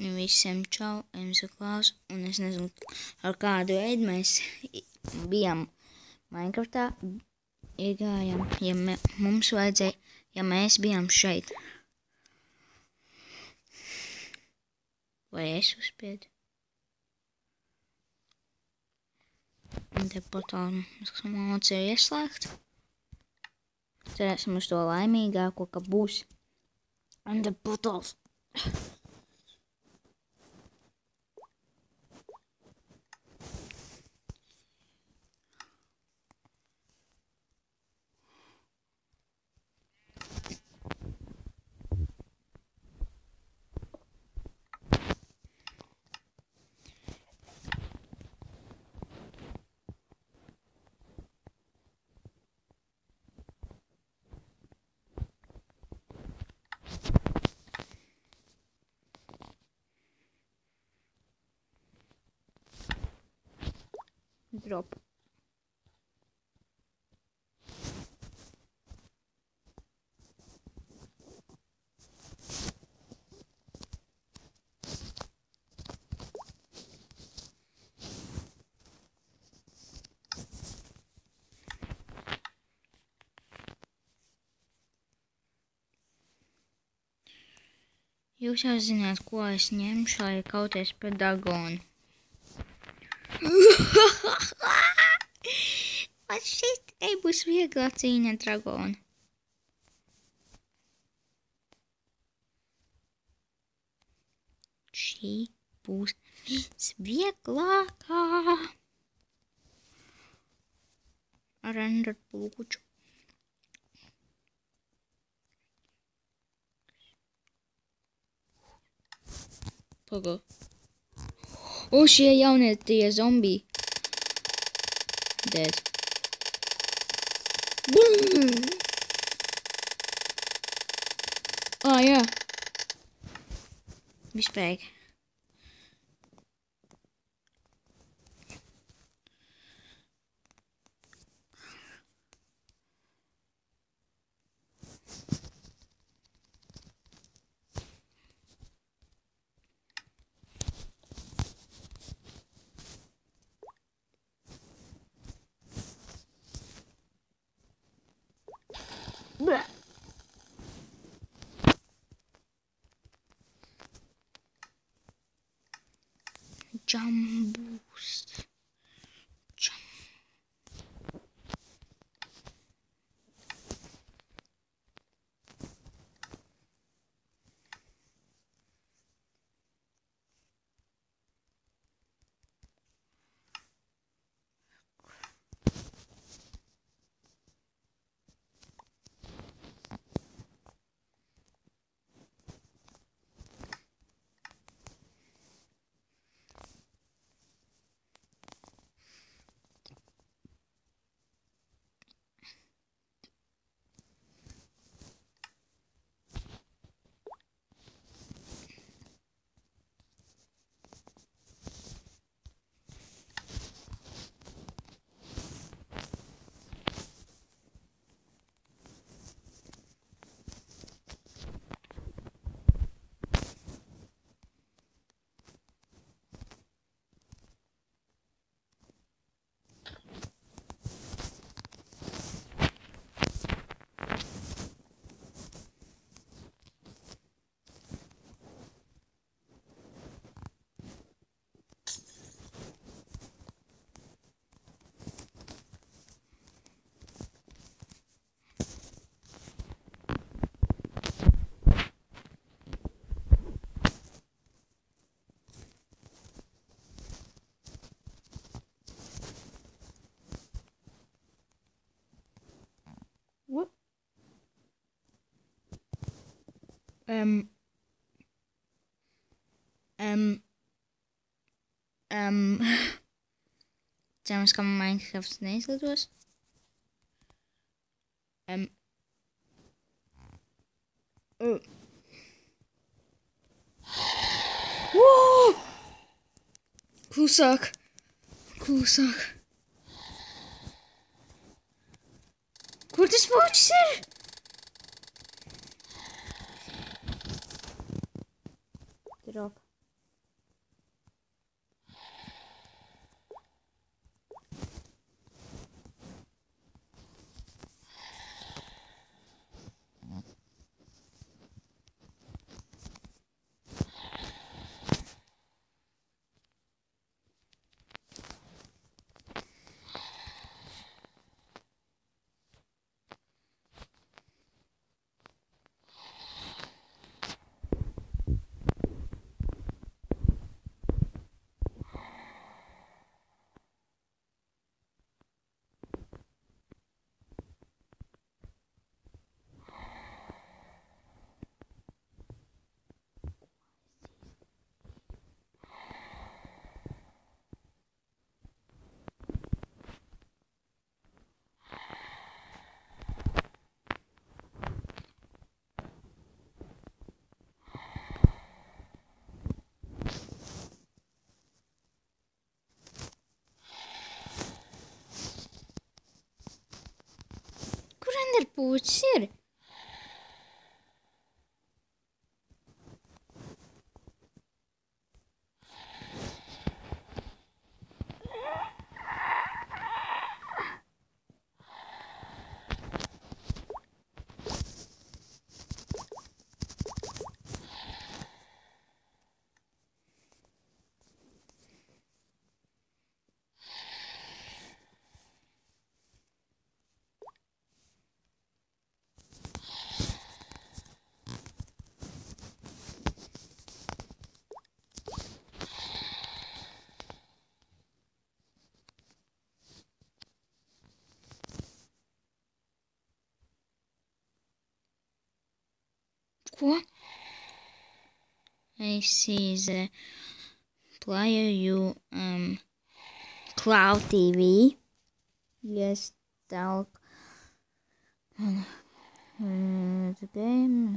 Visiem čau, esmu Klaus, un es nezinu, ar kādu veidu mēs bijām Minecraftā, iegājām, mums vajadzēja, ja mēs bijām šeit. Vai es uzspiedu? Un te portālu māca ir ieslēgt. Cerēsim uz to laimīgāko, ka būs. Un te portāls. Drop. Jūs jau zināt, ko es ņemšu, lai kauties pret dragonu. Man šis tikai būs vieglā cīņa ar dragonu. Šī būs visvieglākā. Ar ender plūču. Paga. O, šie jaunie tie zombiji. Dead. Jā. Vispēk. Jump boost. What? Cerams, ka Minecraft neizlidos. Klusāk. Kur tas puķis ir? Drop. puķis ir? Ko? I see the player you Cloud TV. Yes, talk. The game.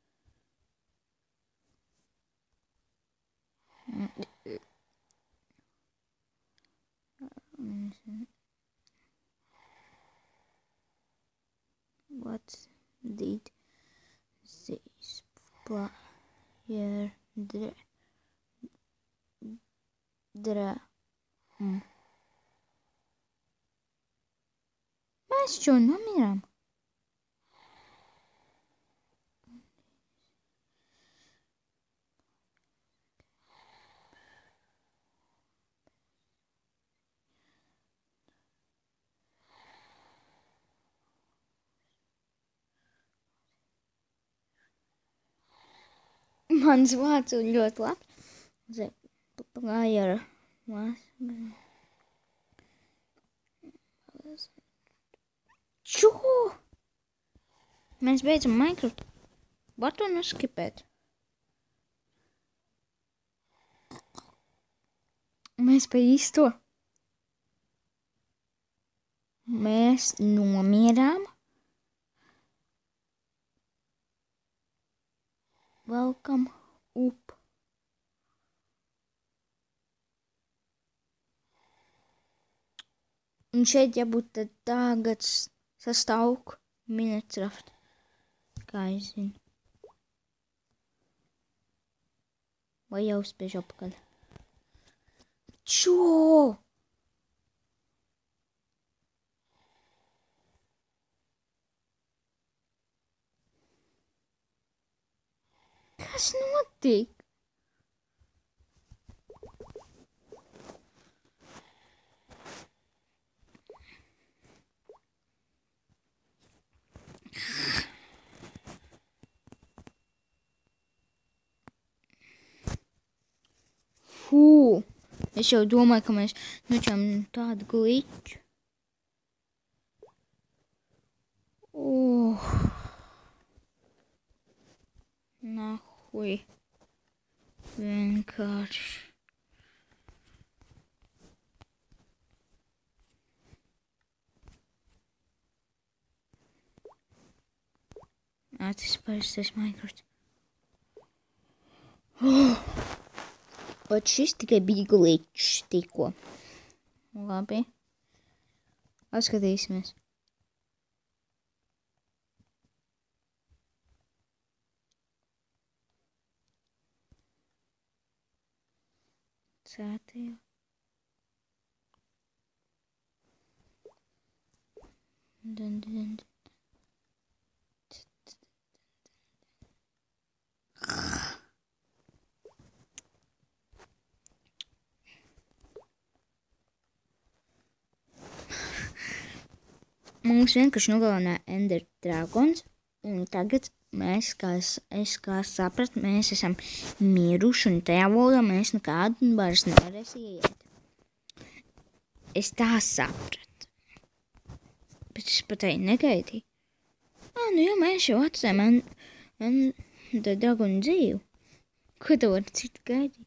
What did this player Mēs šo nomiram. Mans vārds ir ļoti labs. Player. Čo? Mēs beidzam Minecraft. Var to noskipēt? Mēs pa īsto. Mēs nomierām. Welcome up. Un šeit jābūt tad tagad sastāvku Minecraft. Kā es zinu. Vai jau spiež apakaļ? Čo? Kas notiek? Fū! Es jau domāju, ka mēs nočām tādu glitču. Nahuj. Vienkārši. Tas parastais Minecraft. Pat šis tikai bija glitčs tikko. Labi. Atskatīsimies. Sētīja. Mums vienkārši nogalināja Ender Dragons, un tagad mēs, kā saprat, mēs esam miruši, un tajā volā mēs nekādu vairs nevarēs ieiet. Es tā sapratu. Bet es pat arī negaidīju. Nu jau mēs jau atstājam Ender Dragonu dzīvu. Ko tu vari citu gaidīt?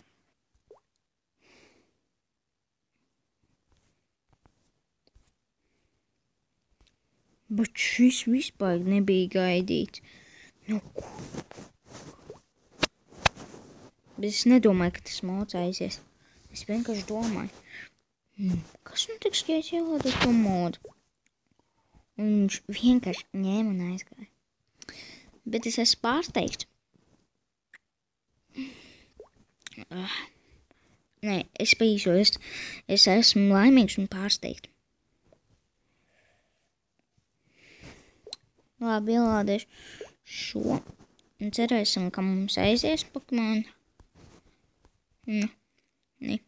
Bet šis vispār nebija gaidīts. Nu, ko? Bet es nedomāju, ka tas mods aizies. Es vienkārši domāju. Kas notiks, ja es ielādu to modu? Un viņš vienkārši ņēma un aizgāja. Bet es esmu pārsteigts. Nē, es bīšos. Es esmu laimīgs un pārsteigts. Labi, ielādēšu šo. Un cerēsim, ka mums aizies Pokemon. Ne.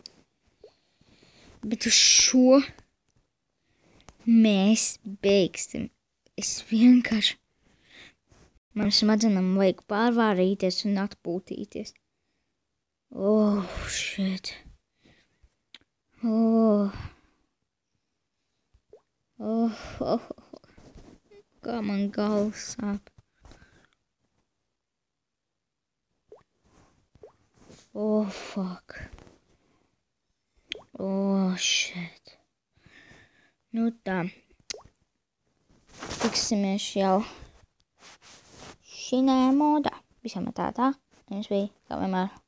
Bet uz šo mēs beigsim. Es vienkārši... Man smadzenam vajag pārvārīties un atpūtīties. Oh, shit. Oh. Kā man galvas sāp. Oh, fuck. Oh, shit. Nu tā. Tiksimies jau šī modā. Visam tā. Jums bija, kā vienmēr,